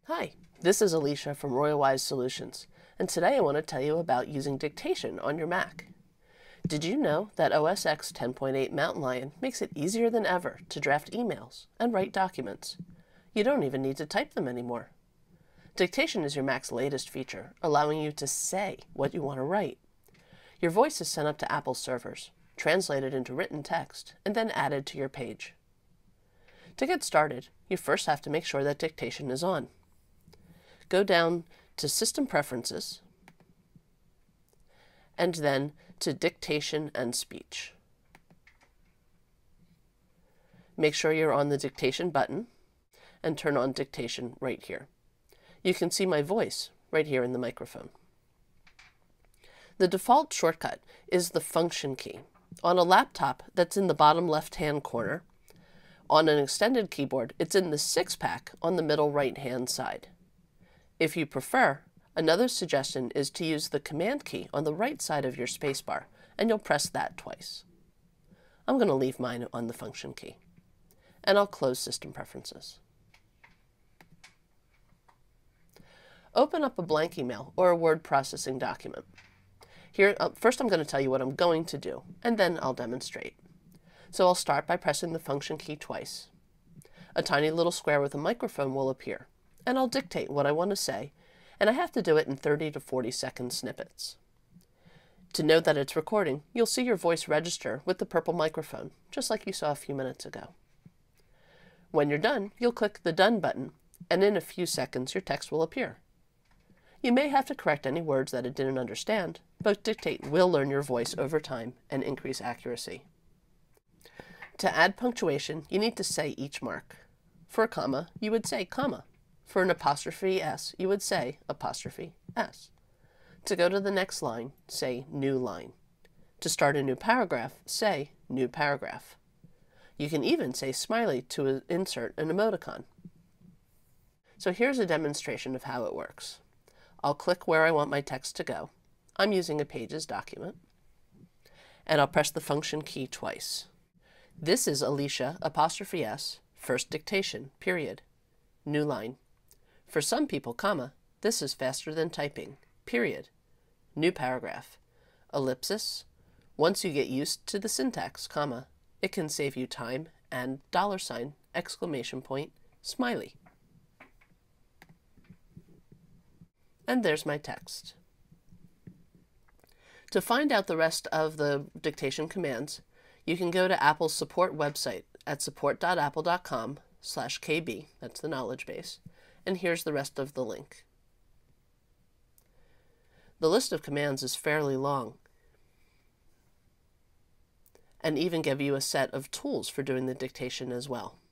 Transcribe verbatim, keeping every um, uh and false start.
Hi, this is Alicia from Royalwise Solutions, and today I want to tell you about using Dictation on your Mac. Did you know that O S X ten point eight Mountain Lion makes it easier than ever to draft emails and write documents? You don't even need to type them anymore. Dictation is your Mac's latest feature, allowing you to say what you want to write. Your voice is sent up to Apple's servers, translated into written text, and then added to your page. To get started, you first have to make sure that Dictation is on. Go down to System Preferences, and then to Dictation and Speech. Make sure you're on the Dictation button, and turn on Dictation right here. You can see my voice right here in the microphone. The default shortcut is the Function key. On a laptop, that's in the bottom left-hand corner. On an extended keyboard, it's in the six-pack on the middle right-hand side. If you prefer, another suggestion is to use the Command key on the right side of your spacebar, and you'll press that twice. I'm going to leave mine on the Function key, and I'll close System Preferences. Open up a blank email or a word processing document. Here, uh, first I'm going to tell you what I'm going to do, and then I'll demonstrate. So I'll start by pressing the Function key twice. A tiny little square with a microphone will appear, and I'll dictate what I want to say, and I have to do it in thirty to forty second snippets. To know that it's recording, you'll see your voice register with the purple microphone, just like you saw a few minutes ago. When you're done, you'll click the Done button, and in a few seconds your text will appear. You may have to correct any words that it didn't understand, but Dictate will learn your voice over time and increase accuracy. To add punctuation, you need to say each mark. For a comma, you would say comma. For an apostrophe S, you would say apostrophe S. To go to the next line, say new line. To start a new paragraph, say new paragraph. You can even say smiley to insert an emoticon. So here's a demonstration of how it works. I'll click where I want my text to go. I'm using a Pages document. And I'll press the Function key twice. This is Alicia apostrophe S, first dictation, period. New line. For some people, comma, this is faster than typing, period. New paragraph. Ellipsis. Once you get used to the syntax, comma, it can save you time, and dollar sign, exclamation point, smiley. And there's my text. To find out the rest of the dictation commands, you can go to Apple's support website at support dot apple dot com slash K B, that's the knowledge base, and here's the rest of the link. The list of commands is fairly long, and even give you a set of tools for doing the dictation as well.